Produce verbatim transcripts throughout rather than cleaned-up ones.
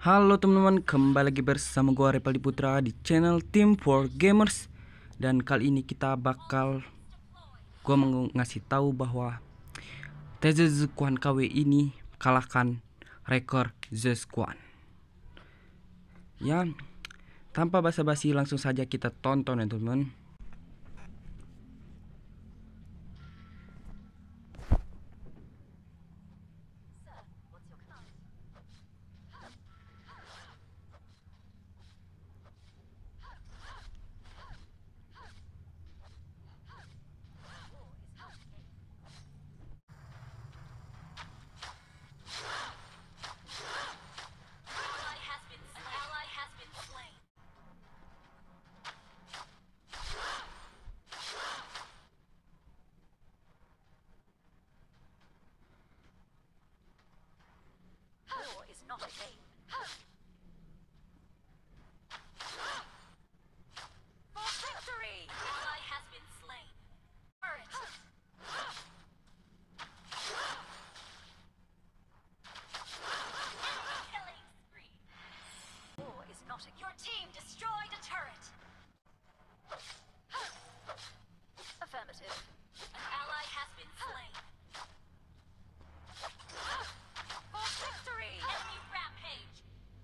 Halo teman-teman, kembali lagi bersama gua Repaldi Putra di channel Team for Gamers. Dan kali ini kita bakal gua mau ngasih tahu bahwa Tezezquan K W ini kalahkan rekor Zesquan. Ya, tanpa basa-basi langsung saja kita tonton ya teman-teman. Not a game. For victory! Ally has been slain. Turret. Enemy killing spree. War is not a. Your team destroyed a turret. Affirmative. An ally has been slain. For victory! Enemy rampage!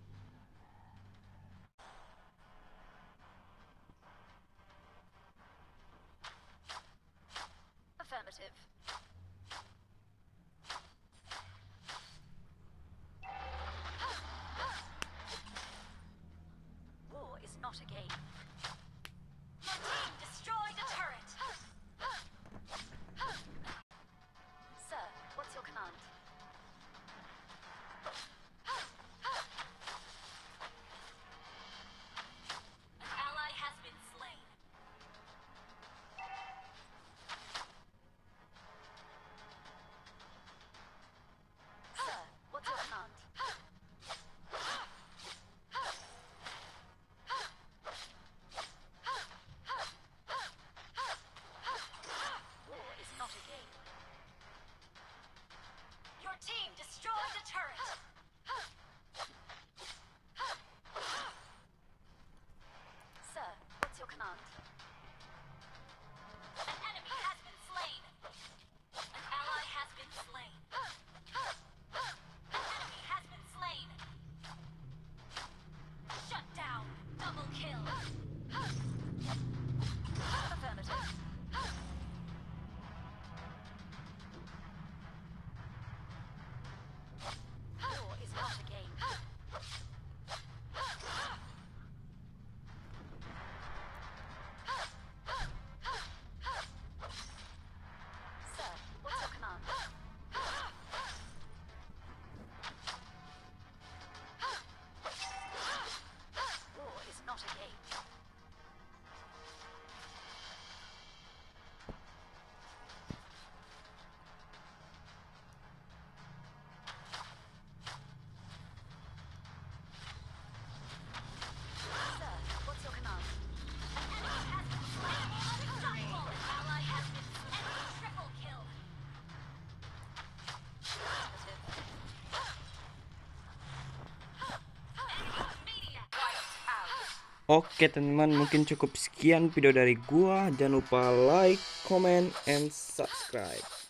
Affirmative. War is not a game. Your team destroyed a turret! Sir, what's your command? An ally has been slain. Sir, what's your command? War is not a game. Your team destroyed a turret. Sir, what's your command? An enemy has been slain. An ally has been slain. An enemy has been slain. Shut down. Double kill. Affirmative. War is not a game. Sir, what's your command? War is not a game. Sir, what's your command? An enemy has been slain. Unstoppable. An ally has been slain. Enemy triple kill. Affirmative. Enemy media. Wiped out. Oke teman-teman, mungkin cukup sekian video dari gua. Jangan lupa like, comment, and subscribe.